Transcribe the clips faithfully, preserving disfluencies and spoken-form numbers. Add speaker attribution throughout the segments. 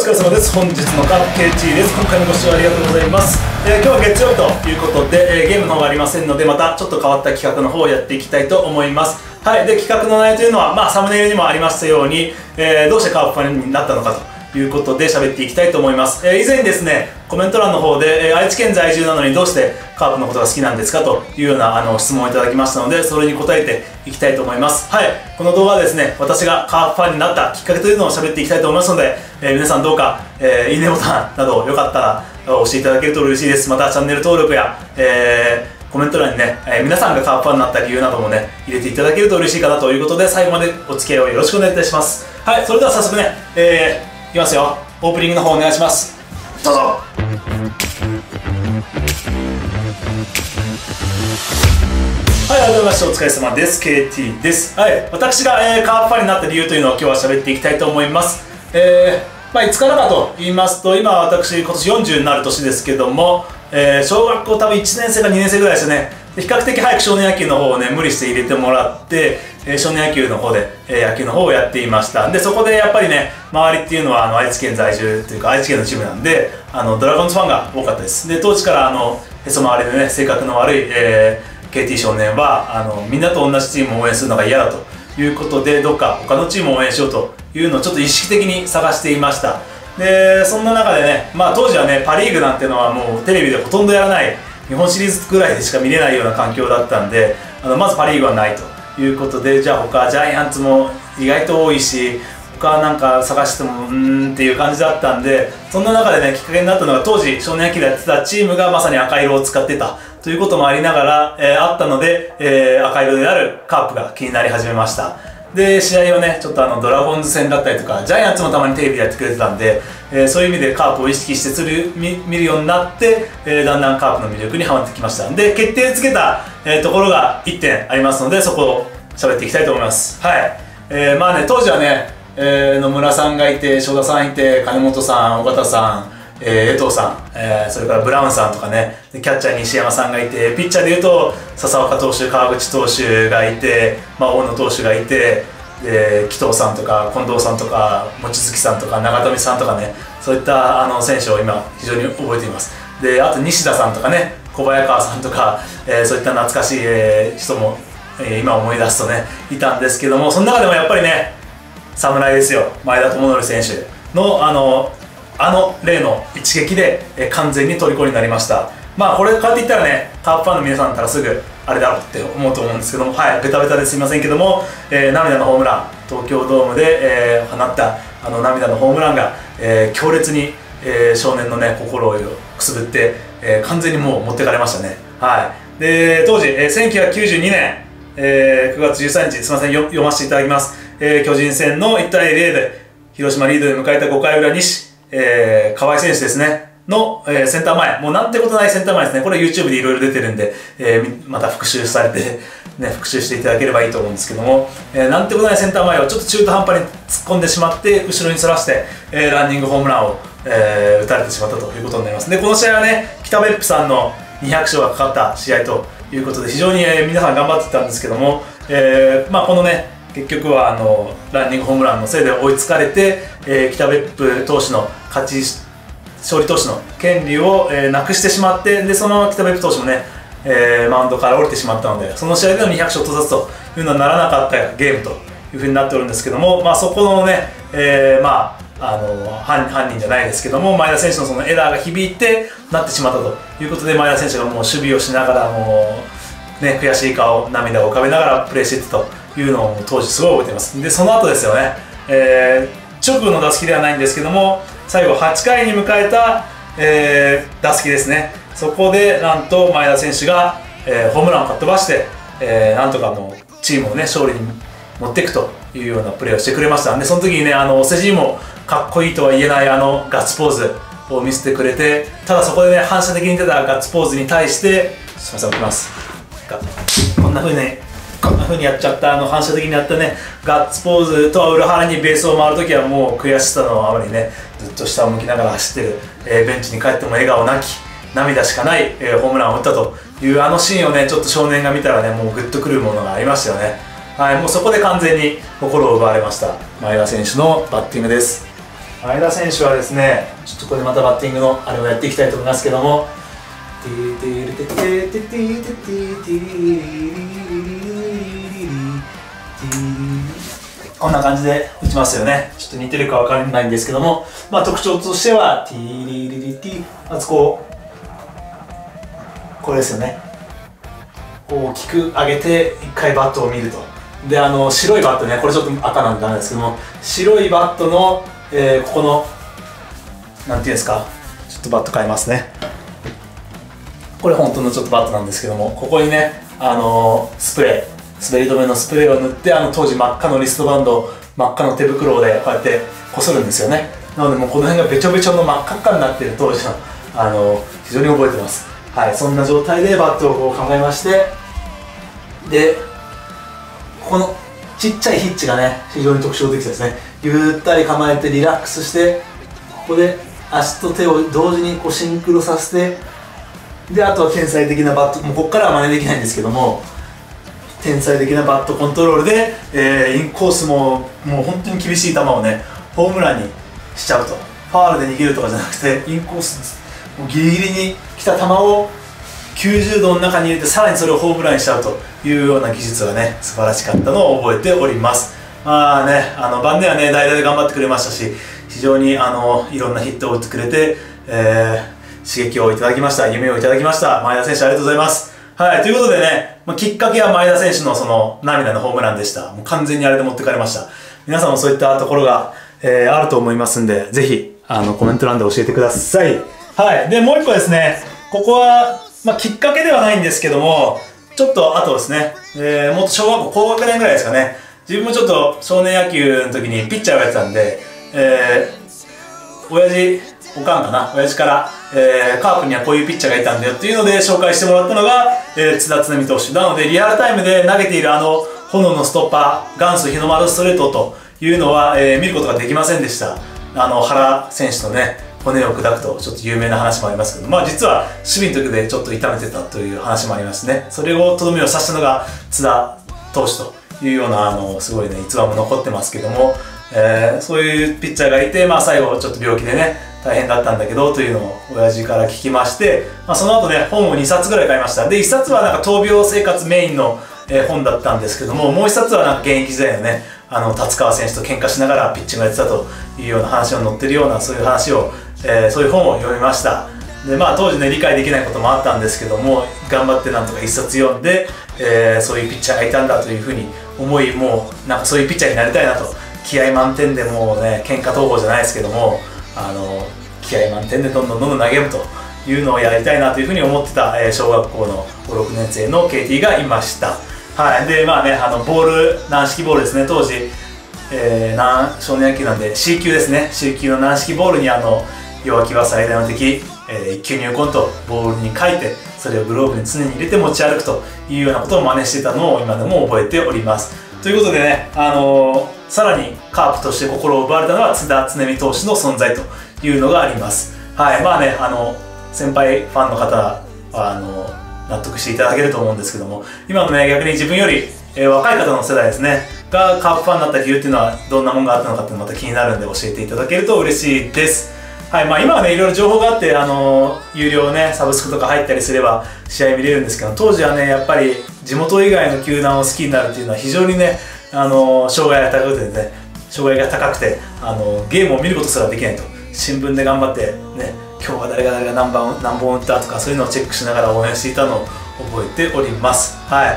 Speaker 1: 疲れ様です。本日のカープ ケーティー です。今回もご視聴ありがとうございます。えー、今日は月曜日ということで、えー、ゲームの方がありませんので、またちょっと変わった企画の方をやっていきたいと思います。はい。で、企画の内容というのは、まあ、サムネイルにもありましたように、えー、どうしてカープファンになったのかということで喋っていきたいと思います。えー、以前にですね、コメント欄の方で、えー、愛知県在住なのにどうしてカープのことが好きなんですかというようなあの質問をいただきましたので、それに答えていきたいと思います。はい。この動画はですね、私がカープファンになったきっかけというのを喋っていきたいと思いますので、えー、皆さんどうか、えー、いいねボタンなどよかったら押していただけると嬉しいです。またチャンネル登録や、えーコメント欄にね、えー、皆さんがカープファンになった理由などもね、入れていただけると嬉しいかなということで、最後までお付き合いをよろしくお願いいたします。はい、それでは早速ね、えー、いきますよ。オープニングの方お願いします。どうぞ。はい、改めましてお疲れ様です。ケーティー です。はい、私が、えー、カープファンになった理由というのを今日は喋っていきたいと思います。えー、まあ、いつからかと言いますと、今私、今年よんじゅうになる年ですけども、えー、小学校多分いちねん生かにねん生ぐらいですね。で比較的早く少年野球の方をね無理して入れてもらって、えー、少年野球の方で、えー、野球の方をやっていました。でそこでやっぱりね周りっていうのはあの愛知県在住というか愛知県のチームなんであのドラゴンズファンが多かったです。で当時からあのへそ周りでね性格の悪い、えー、ケーティー 少年はあのみんなと同じチームを応援するのが嫌だということでどっか他のチームを応援しようというのをちょっと意識的に探していました。でそんな中でね、まあ、当時はねパ・リーグなんてのはもうテレビでほとんどやらない日本シリーズぐらいでしか見れないような環境だったんであのまずパ・リーグはないということでじゃあ他ジャイアンツも意外と多いし他なんか探してもうーんっていう感じだったんでそんな中でねきっかけになったのが当時少年野球でやってたチームがまさに赤色を使ってたということもありながら、えー、あったので、えー、赤色であるカープが気になり始めました。で試合をねちょっとあのドラゴンズ戦だったりとかジャイアンツもたまにテレビでやってくれてたんで、えー、そういう意味でカープを意識してする 見, 見るようになって、えー、だんだんカープの魅力にはまってきました。で決定づけた、えー、ところがいってんありますのでそこを喋っていきたいと思います。はい、えー、まあね当時はね、えー、野村さんがいて正田さんいて金本さん尾形さん、えー、江藤さん、えー、それからブラウンさんとかねキャッチャー西山さんがいてピッチャーでいうと笹岡投手川口投手がいて、まあ、大野投手がいてで紀藤さんとか近藤さんとか望月さんとか長富さんとかねそういったあの選手を今非常に覚えています。であと西田さんとかね小早川さんとか、えー、そういった懐かしい、えー、人も、えー、今思い出すとねいたんですけどもその中でもやっぱりね侍ですよ前田智則選手のあのあの例の一撃で、えー、完全に虜になりました。まあこれこうやって言ったらねカープファンの皆さんだったらすぐあれだろうって思うと思うんですけどもはいベタベタですいませんけども、えー、涙のホームラン東京ドームで、えー、放ったあの涙のホームランが、えー、強烈に、えー、少年のね心をくすぐって、えー、完全にもう持ってかれましたね。はいで当時、えー、せんきゅうひゃくきゅうじゅうにねん、えー、くがつじゅうさんにちすいませんよ読ませていただきます、えー、巨人戦のいちたいゼロで広島リードで迎えたごかい裏西、えー、河合選手ですねの、えー、センター前、もうなんてことないセンター前ですね。これ YouTube でいろいろ出てるんで、えー、また復習されて、ね、復習していただければいいと思うんですけども、えー、なんてことないセンター前をちょっと中途半端に突っ込んでしまって、後ろにそらして、えー、ランニングホームランを、えー、打たれてしまったということになります。で、この試合はね、北別府さんのにひゃくしょうがかかった試合ということで、非常に、えー、皆さん頑張ってたんですけども、えー、まあこのね、結局はあのランニングホームランのせいで追いつかれて、えー、北別府投手の勝ち勝利投手の権利を、えー、なくしてしまってでその北別府投手もね、えー、マウンドから降りてしまったのでその試合でのにひゃくしょう到達というのはならなかったゲームというふうになっておるんですけども、まあ、そこのね、えー、まああの 犯, 犯人じゃないですけども前田選手のそのエラーが響いてなってしまったということで前田選手がもう守備をしながらもう、ね、悔しい顔涙を浮かべながらプレーしていったというのを当時すごい覚えています。でその後ですよね、えー、直後の打席ではないんですけども最後はちかいに迎えた、えー、打席ですねそこでなんと前田選手が、えー、ホームランをかっ飛ばして、えー、なんとかもうチームをね勝利に持っていくというようなプレーをしてくれました。でその時にねあのお世辞もかっこいいとは言えないあのガッツポーズを見せてくれてただそこでね反射的に出たガッツポーズに対してすみません置きますこんな風にこんな風にやっちゃったあの反射的にやったねガッツポーズとは裏腹にベースを回るときはもう悔しさのあまりねずっと下を向きながら走ってる、えー、ベンチに帰っても笑顔なき涙しかない、えー、ホームランを打ったというあのシーンをねちょっと少年が見たらねもうグッとくるものがありましたよね。はいもうそこで完全に心を奪われました前田選手のバッティングです。 前田選手はですね、ちょっとこれまたバッティングのあれをやっていきたいと思いますけども、こんな感じで打ちますよね。ちょっと似てるかわからないんですけども、まあ、特徴としてはティリリリティ、まずこうこれですよね。大きく上げていっかいバットを見ると。で、あの白いバットね、これちょっと赤なんでダメですけども、白いバットの、えー、ここのなんていうんですか、ちょっとバット変えますね。これ本当のちょっとバットなんですけども、ここにね、あのー、スプレー滑り止めのスプレーを塗って、あの当時真っ赤のリストバンド、真っ赤の手袋でこうやってこするんですよね。なのでもうこの辺がべちょべちょの真っ赤っかになっている当時の、あのー、非常に覚えてます。はい、そんな状態でバットをこう構えまして、でここのちっちゃいヒッチがね、非常に特徴的ですね。ゆったり構えてリラックスして、ここで足と手を同時にこうシンクロさせて、であとは天才的なバット、もうここからは真似できないんですけども、天才的なバットコントロールで、えー、インコースももう本当に厳しい球をね、ホームランにしちゃうと。ファールで逃げるとかじゃなくて、インコースもうギリギリに来た球をきゅうじゅうどの中に入れて、さらにそれをホームランにしちゃうというような技術がね、素晴らしかったのを覚えております。まあね、あの晩年はね、代打で頑張ってくれましたし、非常にあのいろんなヒットを打ってくれて、えー、刺激をいただきました、夢をいただきました。前田選手ありがとうございます。はい、ということでね、まあ、きっかけは前田選手のその涙のホームランでした。もう完全にあれで持ってかれました。皆さんもそういったところが、えー、あると思いますんで、ぜひあのコメント欄で教えてください。はい、でもう一個ですね、ここは、まあ、きっかけではないんですけども、ちょっと後ですね、えー、もっと小学校高学年ぐらいですかね、自分もちょっと少年野球の時にピッチャーをやってたんで、えー、親父、おかんかな、親父から、えー、カープにはこういうピッチャーがいたんだよっていうので紹介してもらったのが、えー、津田常美投手なので、リアルタイムで投げているあの炎のストッパー、元祖日の丸ストレートというのは、えー、見ることができませんでした。あの原選手のね、骨を砕くとちょっと有名な話もありますけど、まあ実は守備の時でちょっと痛めてたという話もありますね。それをとどめを刺したのが津田投手というような、あのすごいね逸話も残ってますけども、えー、そういうピッチャーがいて、まあ最後ちょっと病気でね大変だったんだけどというのを親父から聞きまして、まあ、その後ね本をにさつぐらい買いました。でいっさつはなんか闘病生活メインの、えー、本だったんですけども、もういっさつはなんか現役時代のねあの達川選手と喧嘩しながらピッチングをやってたというような話が載ってるような、そういう話を、えー、そういう本を読みました。でまあ当時ね理解できないこともあったんですけども、頑張ってなんとかいっさつ読んで、えー、そういうピッチャーがいたんだというふうに思い、もうなんかそういうピッチャーになりたいなと、気合満点でもうね喧嘩投法じゃないですけども、あの気合満点でどんどんどんどん投げるというのをやりたいなというふうに思ってた、えー、小学校のご、ろくねん生の ケーティー がいました。はい、でまあねあのボール軟式ボールですね、当時、えー、少年野球なんで シー 級ですね、 シー 級の軟式ボールにあの弱気は最大の敵、えー、いっ球入魂とボールに書いて、それをグローブに常に入れて持ち歩くというようなことを真似してたのを今でも覚えております。ということでね、あのー、さらにカープとして心を奪われたのは津田常美投手の存在というのがあります。はい、まあねあの先輩ファンの方はあの納得していただけると思うんですけども、今のね逆に自分より、えー、若い方の世代ですねがカープファンになった理由っていうのはどんなものがあったのかっていうのがまた気になるんで教えていただけると嬉しいです。はい、まあ今はねいろいろ情報があって、あの有料ねサブスクとか入ったりすれば試合見れるんですけど、当時はねやっぱり地元以外の球団を好きになるっていうのは非常にねあの障害が高くてね障害が高くてあのゲームを見ることすらできないと、新聞で頑張ってね今日は誰が誰が何番何本打ったとかそういうのをチェックしながら応援していたのを覚えております。はい、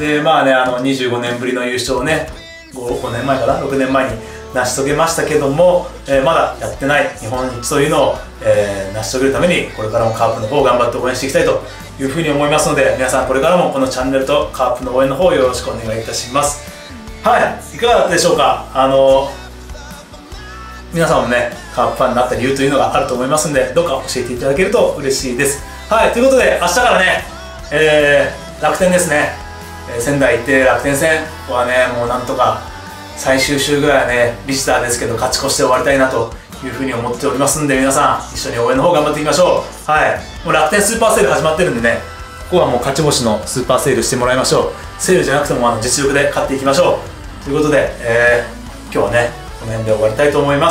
Speaker 1: でまあねあのにじゅうごねんぶりの優勝をね 5, 5年前かなろくねんまえに成し遂げましたけども、えー、まだやってない日本一というのを、えー、成し遂げるためにこれからもカープの方を頑張って応援していきたいというふうに思いますので、皆さんこれからもこのチャンネルとカープの応援の方よろしくお願いいたします。はい、いかがだったでしょうか。あの皆さんもねカープファンになった理由というのがあると思いますので、どうか教えていただけると嬉しいです。はい、ということで明日からね、えー、楽天ですね、えー、仙台行って楽天戦はねもうなんとか最終週ぐらいはねビジターですけど勝ち越して終わりたいなというふうに思っておりますんで、皆さん一緒に応援の方頑張っていきましょう。はい、もう楽天スーパーセール始まってるんでね、ここはもう勝ち星のスーパーセールしてもらいましょう。セールじゃなくてもあの実力で勝っていきましょうということで、えー、今日はねこの辺で終わりたいと思います。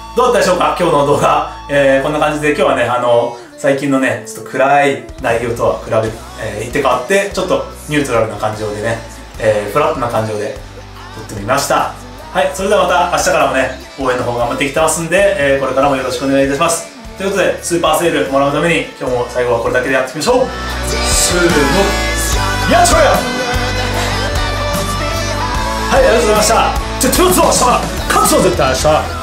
Speaker 1: どうだったでしょうか、今日の動画。えー、こんな感じで今日はね、あの最近のね、ちょっと暗い内容とは比べ、えー、一手変わって、ちょっとニュートラルな感情でね、えー、フラットな感情で撮ってみました。はい、それではまた明日からもね、応援の方頑張っていきてますんで、えー、これからもよろしくお願いいたします。ということで、スーパーセールもらうために、今日も最後はこれだけでやっていきましょう。せーの、やっちまえよ。はい、ありがとうございました。じゃあ、手をつばしたら、勝つぞ絶対明日。